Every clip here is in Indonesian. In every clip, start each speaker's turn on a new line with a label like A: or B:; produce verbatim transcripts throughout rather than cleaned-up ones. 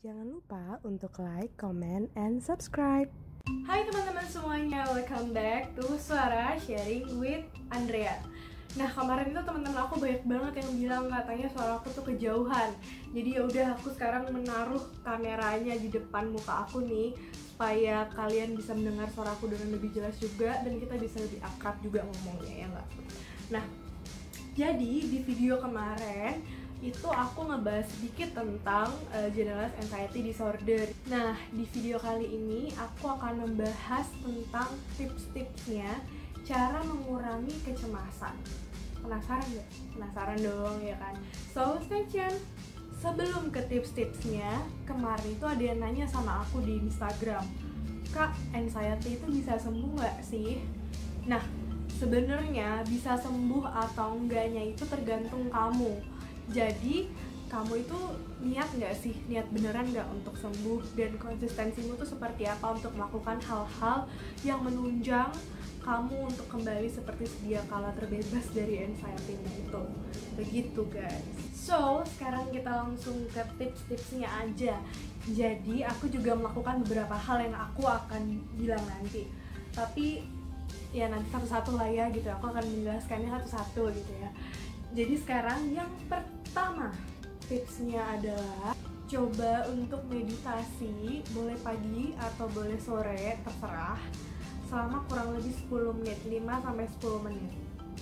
A: Jangan lupa untuk like, comment, and subscribe.
B: Hai teman-teman semuanya, welcome back to Suara Sharing with Andrea. Nah, kemarin itu teman-teman aku banyak banget yang bilang katanya suara aku tuh kejauhan. Jadi ya udah, aku sekarang menaruh kameranya di depan muka aku nih supaya kalian bisa mendengar suara aku dengan lebih jelas juga dan kita bisa lebih akrab juga ngomongnya, ya enggak? Nah, jadi di video kemarin itu aku ngebahas sedikit tentang uh, generalized anxiety disorder. Nah, di video kali ini aku akan membahas tentang tips-tipsnya cara mengurangi kecemasan. Penasaran gak? Penasaran dong, ya kan? So, stay tune. Sebelum ke tips-tipsnya, kemarin itu ada yang nanya sama aku di Instagram, Kak, anxiety itu bisa sembuh gak sih? Nah, sebenarnya bisa sembuh atau enggaknya itu tergantung kamu. Jadi kamu itu niat nggak sih, niat beneran nggak untuk sembuh, dan konsistensimu tuh seperti apa untuk melakukan hal-hal yang menunjang kamu untuk kembali seperti sedia kala terbebas dari anxiety-nya itu. Begitu guys. So sekarang kita langsung ke tips-tipsnya aja. Jadi aku juga melakukan beberapa hal yang aku akan bilang nanti, tapi ya nanti satu-satu lah ya gitu. Aku akan menjelaskannya satu-satu gitu ya. Jadi sekarang yang pertama tipsnya adalah coba untuk meditasi, boleh pagi atau boleh sore, terserah, selama kurang lebih sepuluh menit, lima sampai sepuluh menit.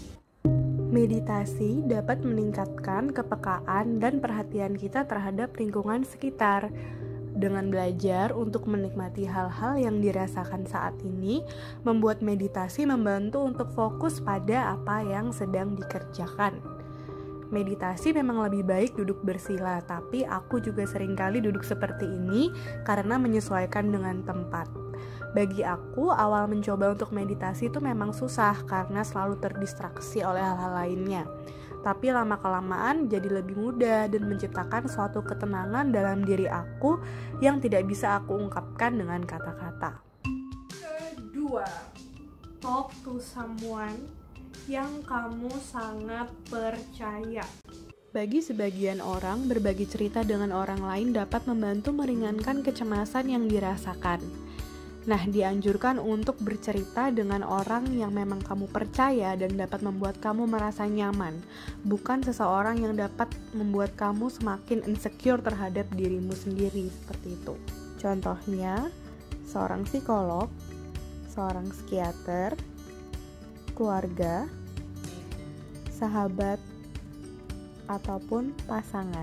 A: Meditasi dapat meningkatkan kepekaan dan perhatian kita terhadap lingkungan sekitar. Dengan belajar untuk menikmati hal-hal yang dirasakan saat ini, membuat meditasi membantu untuk fokus pada apa yang sedang dikerjakan. Meditasi memang lebih baik duduk bersila, tapi aku juga seringkali duduk seperti ini karena menyesuaikan dengan tempat. Bagi aku, awal mencoba untuk meditasi itu memang susah karena selalu terdistraksi oleh hal-hal lainnya. Tapi lama-kelamaan jadi lebih mudah dan menciptakan suatu ketenangan dalam diri aku yang tidak bisa aku ungkapkan dengan kata-kata.
B: Kedua, talk to someone yang kamu sangat percaya.
A: Bagi sebagian orang, berbagi cerita dengan orang lain dapat membantu meringankan kecemasan yang dirasakan. Nah, dianjurkan untuk bercerita dengan orang yang memang kamu percaya dan dapat membuat kamu merasa nyaman, bukan seseorang yang dapat membuat kamu semakin insecure terhadap dirimu sendiri, seperti itu. Contohnya, seorang psikolog, seorang psikiater, keluarga, sahabat, ataupun pasangan.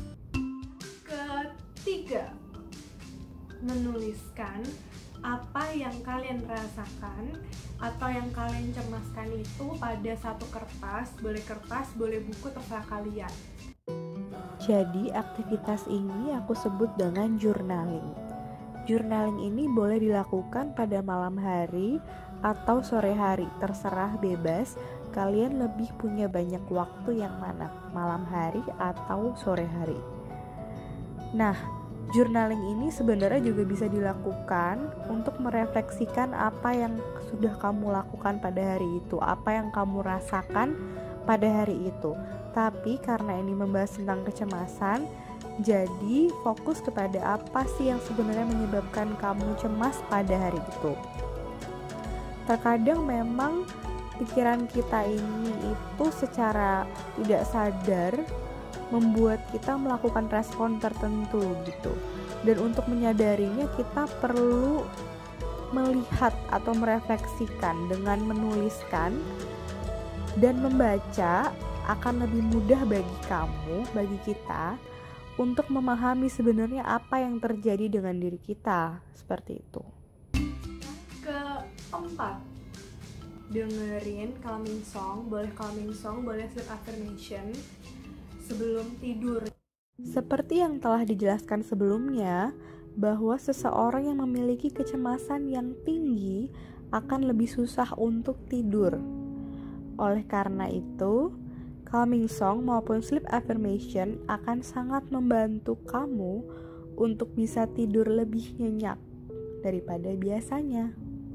B: Ketiga, menuliskan apa yang kalian rasakan atau yang kalian cemaskan itu pada satu kertas, boleh kertas, boleh buku, terserah kalian.
A: Jadi aktivitas ini aku sebut dengan journaling. Journaling ini boleh dilakukan pada malam hari atau sore hari, terserah bebas. Kalian lebih punya banyak waktu yang mana, malam hari atau sore hari. Nah, journaling ini sebenarnya juga bisa dilakukan untuk merefleksikan apa yang sudah kamu lakukan pada hari itu, apa yang kamu rasakan pada hari itu. Tapi karena ini membahas tentang kecemasan, jadi fokus kepada apa sih yang sebenarnya menyebabkan kamu cemas pada hari itu. Terkadang memang pikiran kita ini itu secara tidak sadar membuat kita melakukan respon tertentu gitu. Dan untuk menyadarinya kita perlu melihat atau merefleksikan dengan menuliskan dan membaca akan lebih mudah bagi kamu, bagi kita untuk memahami sebenarnya apa yang terjadi dengan diri kita, seperti itu.
B: Keempat, dengerin calming song, boleh calming song, boleh sleep affirmation sebelum tidur.
A: Seperti yang telah dijelaskan sebelumnya, bahwa seseorang yang memiliki kecemasan yang tinggi akan lebih susah untuk tidur. Oleh karena itu, calming song maupun sleep affirmation akan sangat membantu kamu untuk bisa tidur lebih nyenyak daripada biasanya.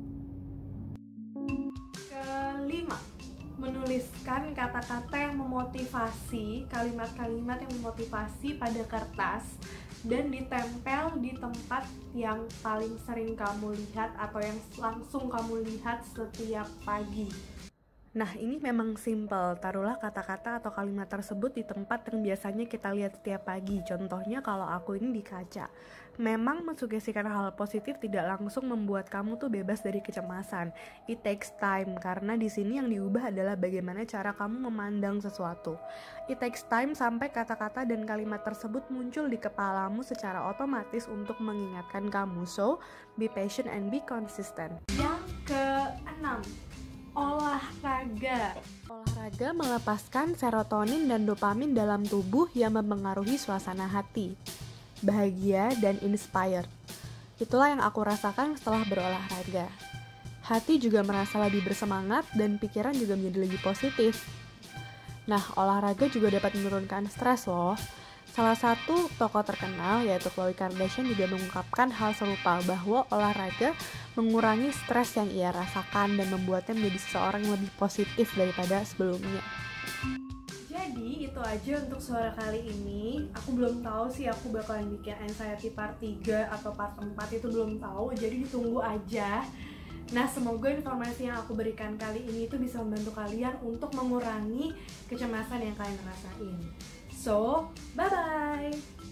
B: Menuliskan kata-kata yang memotivasi, kalimat-kalimat yang memotivasi pada kertas dan ditempel di tempat yang paling sering kamu lihat atau yang langsung kamu lihat setiap pagi.
A: Nah, ini memang simple. Taruhlah kata-kata atau kalimat tersebut di tempat yang biasanya kita lihat setiap pagi. Contohnya kalau aku ini di kaca. Memang mensugestikan hal positif tidak langsung membuat kamu tuh bebas dari kecemasan. It takes time, karena di sini yang diubah adalah bagaimana cara kamu memandang sesuatu. It takes time sampai kata-kata dan kalimat tersebut muncul di kepalamu secara otomatis untuk mengingatkan kamu. So, be patient and be consistent.
B: Yang keenam, olahraga.
A: Olahraga melepaskan serotonin dan dopamin dalam tubuh yang mempengaruhi suasana hati, bahagia, dan inspired. Itulah yang aku rasakan setelah berolahraga. Hati juga merasa lebih bersemangat dan pikiran juga menjadi lebih positif. Nah, olahraga juga dapat menurunkan stres loh. Salah satu tokoh terkenal yaitu Khloe Kardashian juga mengungkapkan hal serupa, bahwa olahraga mengurangi stres yang ia rasakan dan membuatnya menjadi seseorang yang lebih positif daripada sebelumnya.
B: Jadi itu aja untuk suara kali ini. Aku belum tahu sih aku bakalan bikin anxiety part tiga atau part empat, itu belum tahu, jadi ditunggu aja. Nah, semoga informasi yang aku berikan kali ini itu bisa membantu kalian untuk mengurangi kecemasan yang kalian rasain. So, bye-bye!